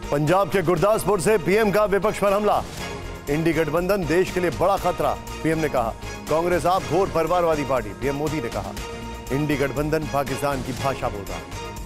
पंजाब के गुरदासपुर से पीएम का विपक्ष पर हमला। इंडी गठबंधन देश के लिए बड़ा खतरा, पीएम ने कहा। कांग्रेस आप घोर परिवारवादी पार्टी, पीएम मोदी ने कहा। इंडी गठबंधन पाकिस्तान की भाषा बोल रहा है।